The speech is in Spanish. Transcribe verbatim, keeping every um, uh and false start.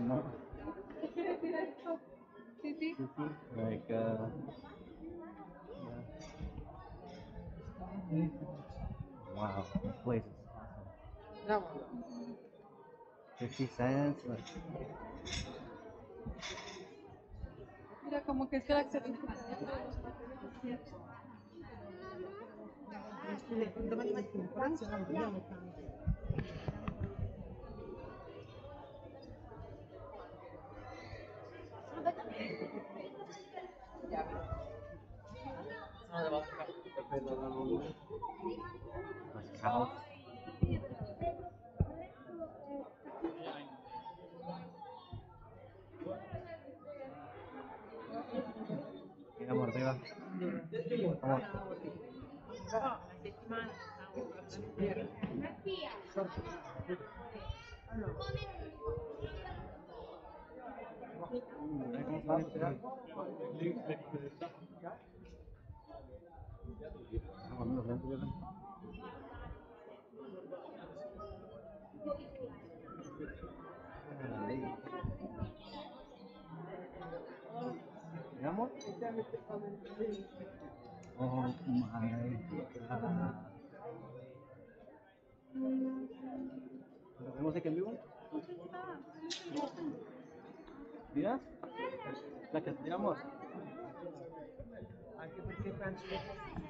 no? City? City, like uh, yeah. Wow, this place is awesome. That one. Fifty cents. Like, Mira, como que es que la excelente de los papeles. like cows. Mira, amor, arriba. Vamos. Mira cómo sale el cereal. Vamos, amigos, ven, ven. Ay. Mira, amor. Oh my god. ¿Tenemos aquí en vivo? Mira. La que tiramos. Hay que ver qué tan